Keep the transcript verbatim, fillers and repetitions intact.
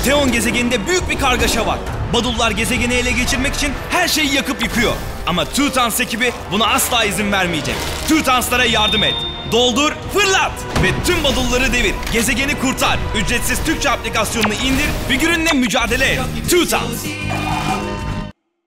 Theon gezegeninde büyük bir kargaşa var. Badullar gezegeni ele geçirmek için her şeyi yakıp yıkıyor. Ama Teutons ekibi buna asla izin vermeyecek. Teutonslara yardım et. Doldur, fırlat ve tüm badulları devir. Gezegeni kurtar. Ücretsiz Türkçe aplikasyonunu indir, figürünle mücadele et. Teutons.